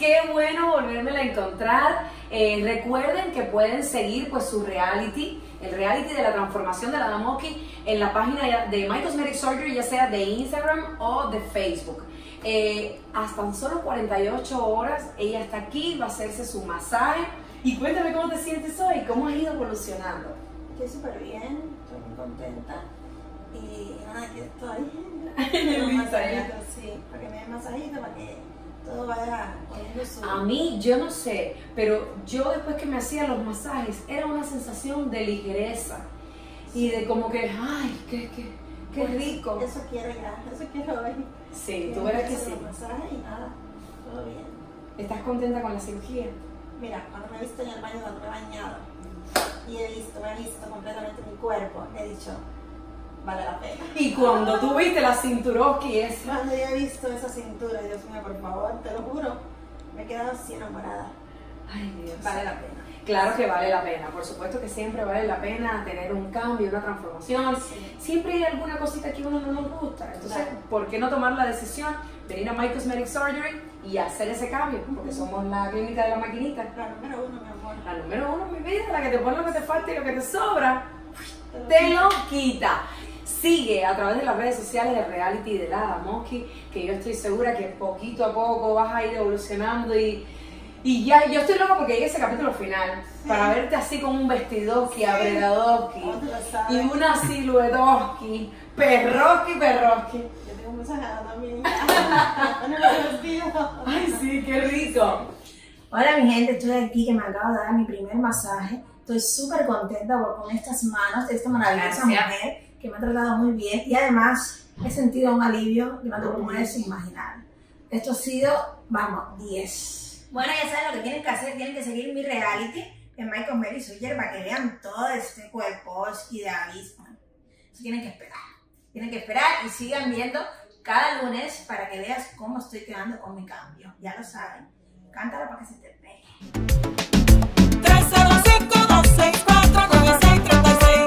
qué bueno volvérmela a encontrar. Recuerden que pueden seguir pues su reality, el reality de la transformación de la Dama Oski en la página de My Cosmetic Surgery, ya sea de Instagram o de Facebook. Hasta solo 48 horas ella está aquí, va a hacerse su masaje. Y cuéntame cómo te sientes hoy, cómo has ido evolucionando. Estoy súper bien, estoy muy contenta y nada, aquí estoy. Sí, para que me dé masajito, para que todo vaya poniendo su... A mí, yo no sé, pero yo después que me hacía los masajes, era una sensación de ligereza y de como que, ay, qué pues, rico. Eso quiero ya, eso quiero hoy. Sí, tú verás que sí. Los masajes y nada, todo bien. ¿Estás contenta con la cirugía? Mira, cuando me he visto en el baño, cuando me he bañado y me he visto completamente mi cuerpo, he dicho, vale la pena. Y cuando tú viste la cinturoski esa. Cuando yo he visto esa cintura, Dios mío, por favor, te lo juro, me he quedado así enamorada. Ay, Dios. Vale la pena. Claro que vale la pena, por supuesto que siempre vale la pena tener un cambio, una transformación. Sí. Siempre hay alguna cosita que a uno no nos gusta, entonces, Claro. ¿por qué no tomar la decisión, venir a My Cosmetic Surgery y hacer ese cambio? Porque somos la clínica de la maquinita. La número uno, mi amor. La número uno, mi vida, la que te pone lo que te falta y lo que te sobra, te lo quita. Sigue a través de las redes sociales el reality de la Dama Oski, que yo estoy segura que poquito a poco vas a ir evolucionando y ya, yo estoy loca porque llegue ese capítulo final, sí, para verte así con un vestidoski, sí, abredadoski y una siluetoski, perroski. Yo tengo muchas ganas también. Ay, sí, qué rico. Hola mi gente, estoy aquí que me acabo de dar mi primer masaje. Estoy súper contenta con estas manos de esta maravillosa mujer que me ha tratado muy bien y además he sentido un alivio que no te puedes imaginar. Esto ha sido, vamos, 10. Bueno, ya saben lo que tienen que hacer, tienen que seguir mi reality en My Cosmetic Surgery para que vean todo este cuerpo y de abismo. Eso tienen que esperar y sigan viendo cada lunes para que veas cómo estoy quedando con mi cambio. Ya lo saben, cántalo para que se te pegue. 305-264-9636